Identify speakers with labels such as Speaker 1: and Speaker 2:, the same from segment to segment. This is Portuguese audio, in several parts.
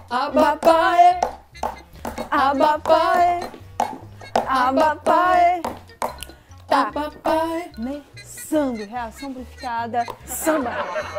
Speaker 1: Abapaê, abapaê, abapaê. Tá começando Reação Amplificada Samba.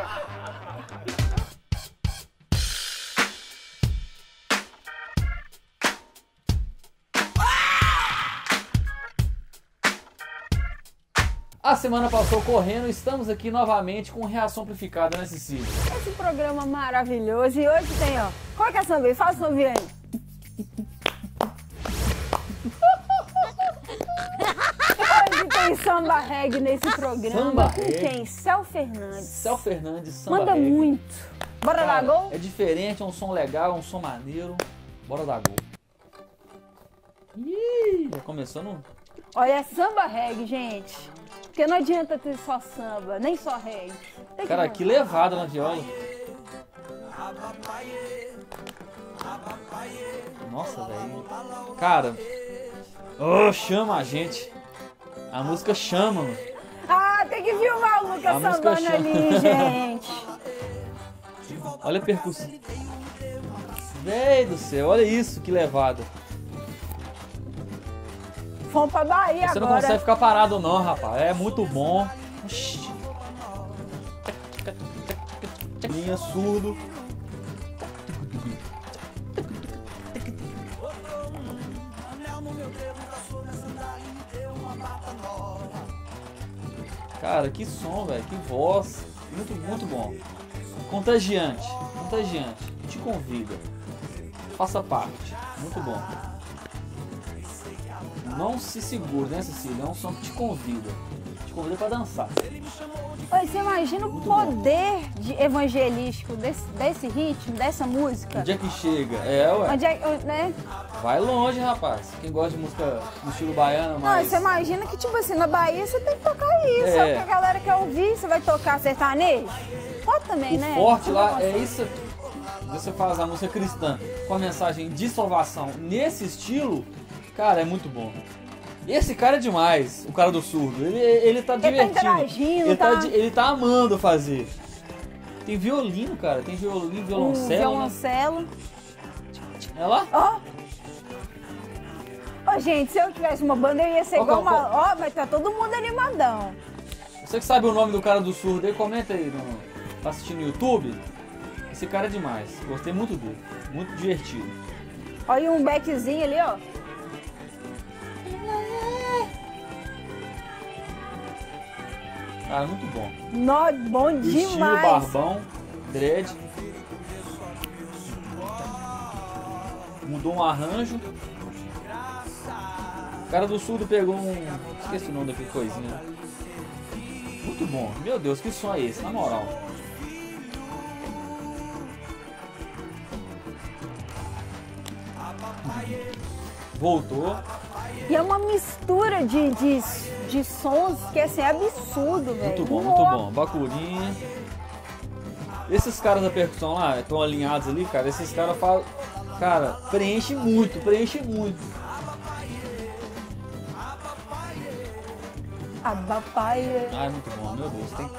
Speaker 2: A semana passou correndo, estamos aqui novamente com Reação Amplificada, né, Cecília?
Speaker 1: Esse programa maravilhoso. E hoje tem, ó. Qual que é a samba aí? Fala o samba aí. Hoje tem samba reggae nesse programa.
Speaker 2: Samba
Speaker 1: com
Speaker 2: reggae.
Speaker 1: quem? Céu Fernandes.
Speaker 2: Céu Fernandes, samba
Speaker 1: Manda
Speaker 2: reggae.
Speaker 1: muito. Bora
Speaker 2: Cara,
Speaker 1: dar gol?
Speaker 2: É diferente, é um som legal, é um som maneiro. Bora dar gol. Ih, já começou no...
Speaker 1: Olha, é samba reggae, gente. Porque não adianta ter só samba, nem só reggae. Tem
Speaker 2: Cara, que levada na viola. Nossa, velho. Cara, chama a gente. A música chama, mano.
Speaker 1: Ah, tem que filmar o Lucas
Speaker 2: A música
Speaker 1: sambando
Speaker 2: chama.
Speaker 1: ali, gente.
Speaker 2: Olha a percussão. Véi do céu, olha isso, que levada.
Speaker 1: Fomos pra Bahia
Speaker 2: Você não
Speaker 1: agora.
Speaker 2: consegue ficar parado não, rapaz. É muito bom. Oxi. Linha surdo. Cara, que som, velho. Que voz. Muito, muito bom. Contagiante. Contagiante. Te convida. Faça parte. Muito bom. Não se segure, né, Cecília? É um som que te convida. Te convida pra dançar.
Speaker 1: Oi, você imagina o
Speaker 2: Muito
Speaker 1: poder evangelístico desse ritmo, dessa música?
Speaker 2: Onde é que chega? É, ué.
Speaker 1: Onde é, né?
Speaker 2: Vai longe, rapaz. Quem gosta de música no estilo baiano,
Speaker 1: Não,
Speaker 2: mas...
Speaker 1: você imagina que, tipo assim, na Bahia você tem que tocar isso.
Speaker 2: É.
Speaker 1: É o que a galera quer ouvir. Você vai tocar sertanejo? Pode também,
Speaker 2: O
Speaker 1: né?
Speaker 2: forte lá é isso aqui. Você faz a música cristã com a mensagem de salvação nesse estilo, cara, é muito bom. Esse cara é demais, o cara do surdo. Ele tá divertindo.
Speaker 1: interagindo,
Speaker 2: Ele tá amando fazer. Tem violino, cara. Tem violino, violoncelo. Né?
Speaker 1: Violoncelo.
Speaker 2: Olha lá.
Speaker 1: Ó. Ô, gente, se eu tivesse uma banda, eu ia ser igual uma... Ó, mas tá todo mundo animadão.
Speaker 2: Você que sabe o nome do cara do surdo aí, comenta aí. Tá assistindo no YouTube? Esse cara é demais. Gostei muito dele. Muito divertido.
Speaker 1: Olha um beckzinho ali, ó.
Speaker 2: Cara, muito bom.
Speaker 1: Nó, bom
Speaker 2: Estilo
Speaker 1: demais.
Speaker 2: barbão, dread. Mudou um arranjo. O cara do surdo pegou um... Esqueci o nome daquele coisinha. Muito bom. Meu Deus, que som é esse? Na moral. Voltou.
Speaker 1: E é uma mistura de sons que assim, é absurdo, velho.
Speaker 2: Muito bom, muito bom. Bacurinha. Esses caras da percussão lá, estão alinhados ali, cara. Esses caras falam... Cara, preenche muito, preenche muito.
Speaker 1: Abapaia,
Speaker 2: Ah, é muito bom, meu Deus. Tem...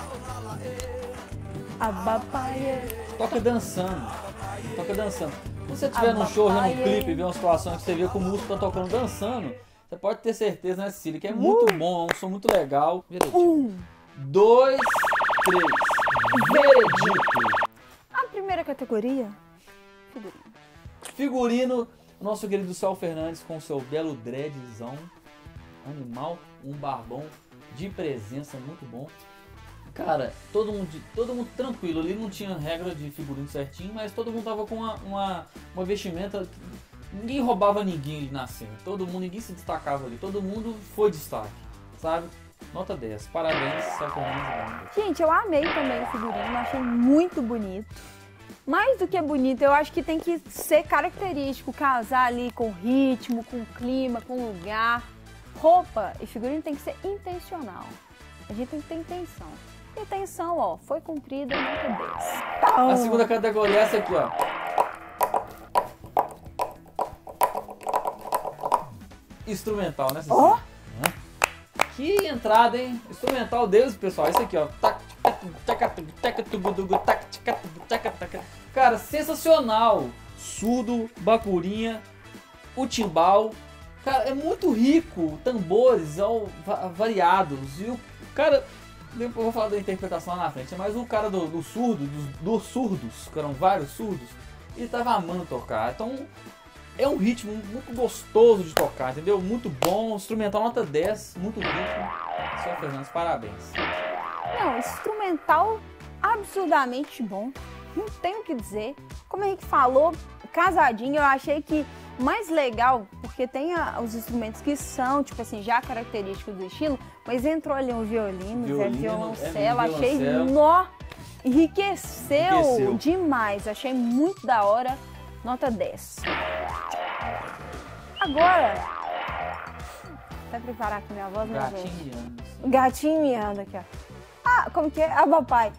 Speaker 1: abapaia.
Speaker 2: Toca dançando. Toca dançando. Se você estiver num show, num clipe, ver uma situação que você vê que o músico tá tocando dançando, você pode ter certeza, né, Cecília, que é muito bom, é um som muito legal. Veredito. 2, 3. Veredito.
Speaker 1: A primeira categoria, figurino.
Speaker 2: Figurino, o nosso querido Céu Fernandes com seu belo dreadzão. Animal, um barbão de presença muito bom. Cara, todo mundo tranquilo, ali não tinha regra de figurino certinho, mas todo mundo tava com uma vestimenta. Ninguém roubava ninguém na cena, ninguém se destacava ali, todo mundo foi destaque, sabe? Nota 10, parabéns, Céu Fernandes.
Speaker 1: Gente, eu amei também o figurino, achei muito bonito. Mais do que bonito, eu acho que tem que ser característico, casar ali com ritmo, com clima, com lugar. Roupa e figurino tem que ser intencional. A gente tem que ter intenção. Intenção, ó, foi cumprida, nota 10.
Speaker 2: A segunda categoria é essa aqui, ó. Instrumental, né, Cecília?
Speaker 1: Ó.
Speaker 2: Que entrada, hein? Instrumental deles, pessoal. Esse aqui, ó. Cara, sensacional. surdo, bacurinha, o timbal. Cara, é muito rico, tambores variados. E o cara, depois eu vou falar da interpretação lá na frente, mas o cara dos surdos, que eram vários surdos, ele tava amando tocar. Então é um ritmo muito gostoso de tocar, entendeu? Muito bom, instrumental nota 10, muito rico. Seu Fernandes, parabéns.
Speaker 1: Não, instrumental absurdamente bom, não tenho o que dizer. Como a gente falou, casadinho, eu achei que mais legal, porque tem os instrumentos que são, tipo assim, já característicos do estilo, mas entrou ali um violino, violoncelo, achei, enriqueceu demais, achei muito da hora, nota 10. Agora, vai preparar aqui minha voz, minha
Speaker 2: Gatinho
Speaker 1: gente?
Speaker 2: miando.
Speaker 1: Gatinho miando aqui, ó. Ah, como que é? Ah, papai.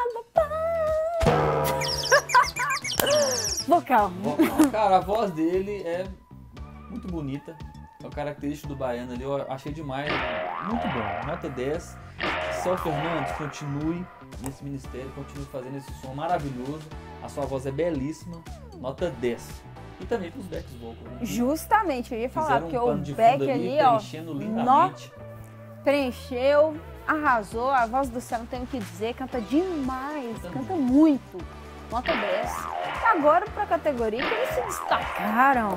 Speaker 1: Vocal.
Speaker 2: Cara, a voz dele é muito bonita. É o característico do baiano ali, eu achei demais. Muito bom, nota 10. Céu Fernandes, continue nesse ministério, continue fazendo esse som maravilhoso. A sua voz é belíssima, nota 10. E também pros backs vocals. Né?
Speaker 1: Justamente, eu ia falar, porque
Speaker 2: pano
Speaker 1: o
Speaker 2: de
Speaker 1: back
Speaker 2: fundo
Speaker 1: ali, ó,
Speaker 2: preenchendo lindamente.
Speaker 1: Preencheu, arrasou, a voz do céu não tem o que dizer, canta demais, canta muito. Nota 10. Agora para a categoria que eles se destacaram.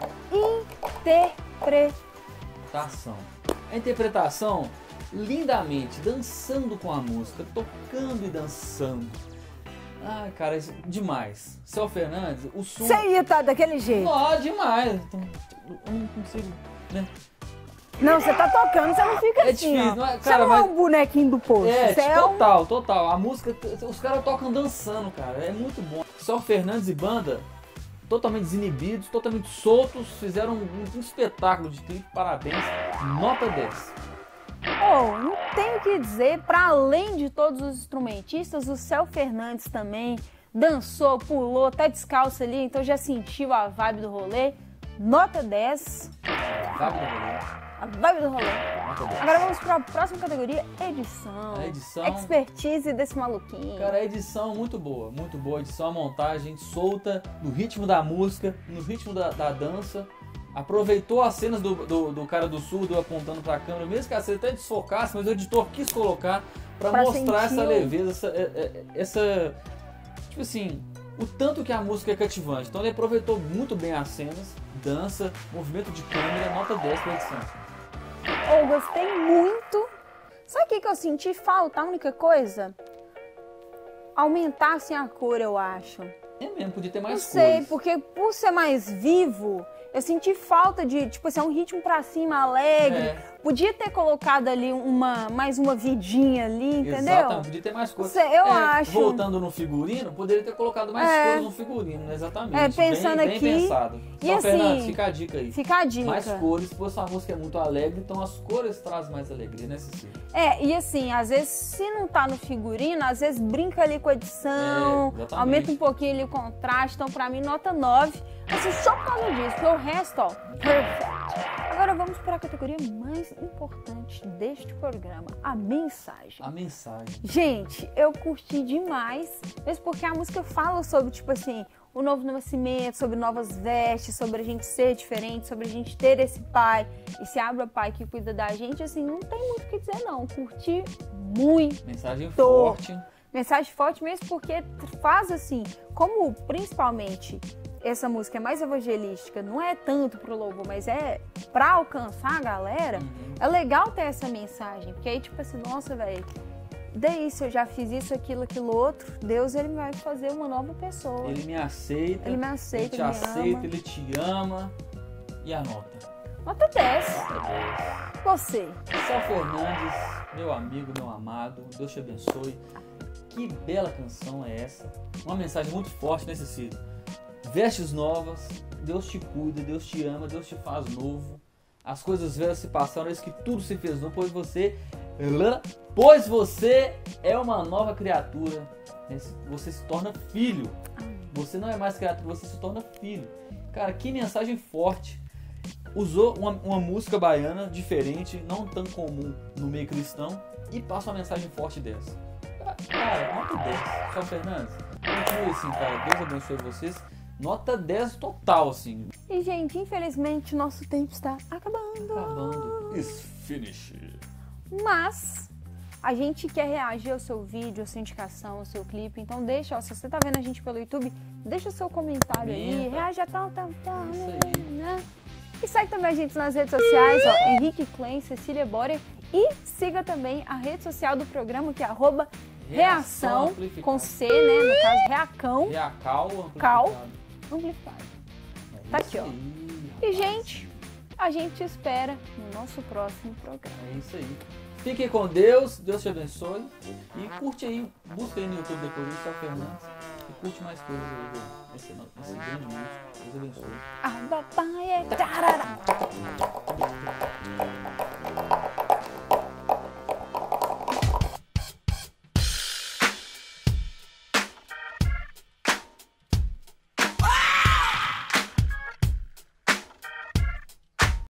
Speaker 1: Interpretação.
Speaker 2: A interpretação, lindamente, dançando com a música, tocando e dançando. Ai, cara, isso, demais. Céu Fernandes, o som...
Speaker 1: Você ia estar daquele jeito.
Speaker 2: Ó, demais. Eu não consigo, né?
Speaker 1: Não, você tá tocando, você não fica assim,
Speaker 2: difícil,
Speaker 1: ó.
Speaker 2: não é,
Speaker 1: Você
Speaker 2: cara,
Speaker 1: não é um bonequinho do poço.
Speaker 2: Total. A música, os caras tocam dançando, cara. É muito bom. Céu Fernandes e banda, totalmente desinibidos, totalmente soltos, fizeram um espetáculo de clipe. Parabéns. Nota 10.
Speaker 1: Não tenho o que dizer, para além de todos os instrumentistas, o Céu Fernandes também dançou, pulou, tá descalço ali, então já sentiu a vibe do rolê. Nota 10.
Speaker 2: Vibe do rolê.
Speaker 1: A vibe do rolê. Agora vamos para a próxima categoria, edição.
Speaker 2: A edição.
Speaker 1: Expertise desse maluquinho.
Speaker 2: Cara, a edição muito boa a edição, a montagem solta, no ritmo da música, no ritmo da dança. Aproveitou as cenas do cara do surdo apontando pra câmera, mesmo que a cena até desfocasse, mas o editor quis colocar pra mostrar essa leveza, essa. Tipo assim, o tanto que a música é cativante. Então ele aproveitou muito bem as cenas, dança, movimento de câmera, nota 10 pra edição.
Speaker 1: Eu gostei muito. Sabe o que eu senti falta? A única coisa? Aumentasse a cor, eu acho.
Speaker 2: É mesmo, podia ter mais cores.
Speaker 1: Não sei, porque por ser mais vivo, eu senti falta de, tipo assim, um ritmo pra cima, alegre. Podia ter colocado ali mais uma vidinha ali, entendeu?
Speaker 2: Exatamente, podia ter mais cores.
Speaker 1: Eu acho.
Speaker 2: Voltando no figurino, poderia ter colocado mais cores no figurino, né? Exatamente.
Speaker 1: Pensando
Speaker 2: bem
Speaker 1: aqui.
Speaker 2: Pensado.
Speaker 1: E
Speaker 2: Só,
Speaker 1: assim,
Speaker 2: Fernandes, fica a dica aí.
Speaker 1: Fica a dica.
Speaker 2: Mais cores, porque a música é muito alegre, então as cores trazem mais alegria, né, Cecília?
Speaker 1: E assim, às vezes, se não tá no figurino, às vezes brinca ali com a edição, aumenta um pouquinho ali o contraste. Então, pra mim, nota 9. Assim, só por causa disso, porque o resto, ó, perfect. Agora vamos para a categoria mais importante deste programa, a mensagem.
Speaker 2: A mensagem.
Speaker 1: Gente, eu curti demais, mesmo porque a música fala sobre, tipo assim, o novo nascimento, sobre novas vestes, sobre a gente ser diferente, sobre a gente ter esse pai, esse Abra Pai que cuida da gente, assim, não tem muito o que dizer não, curti muito.
Speaker 2: Mensagem forte.
Speaker 1: Mensagem forte mesmo porque faz assim, como principalmente essa música é mais evangelística, não é tanto pro louvor, mas é pra alcançar a galera, é legal ter essa mensagem, porque aí tipo assim, nossa, velho, daí se eu já fiz isso, aquilo, outro, Deus ele vai fazer uma nova pessoa.
Speaker 2: Ele me aceita,
Speaker 1: ele te
Speaker 2: aceita, ele te ama. E a nota?
Speaker 1: Nota 10. Você.
Speaker 2: Céu Fernandes, meu amigo, meu amado, Deus te abençoe. Que bela canção é essa? Uma mensagem muito forte nesse ciclo. Vestes novas, Deus te cuida, Deus te ama, Deus te faz novo. As coisas velhas se passaram, eis que tudo se fez novo, pois você é uma nova criatura. Você se torna filho. Você não é mais criatura, você se torna filho. Cara, que mensagem forte. Usou uma música baiana diferente, não tão comum no meio cristão, e passa uma mensagem forte dessa. Cara, nota 10. Céu Fernandes, continue assim, cara. Deus abençoe vocês. Nota 10 total, assim.
Speaker 1: E, gente, infelizmente, nosso tempo está acabando.
Speaker 2: Acabando. It's finished.
Speaker 1: Mas a gente quer reagir ao seu vídeo, à sua indicação, ao seu clipe. Então deixa, ó, se você tá vendo a gente pelo YouTube, deixa o seu comentário aí, reage a tal,
Speaker 2: Isso aí.
Speaker 1: né? E segue também a gente nas redes sociais, ó, Henrique Klein, Cecília Borer. E siga também a rede social do programa, que é @reação, com C, né? No caso, Reacão.
Speaker 2: Reacal
Speaker 1: Amplificado.
Speaker 2: É
Speaker 1: Tá
Speaker 2: isso
Speaker 1: aqui, ó.
Speaker 2: aí,
Speaker 1: E,
Speaker 2: rapaz.
Speaker 1: gente, a gente te espera no nosso próximo programa.
Speaker 2: É isso aí. Fiquem com Deus, Deus te abençoe. E curte aí, busca aí no YouTube depois do Sal Fernandes. E curte mais coisas aí nesse grande músico. Deus abençoe.
Speaker 1: A babai é tarará.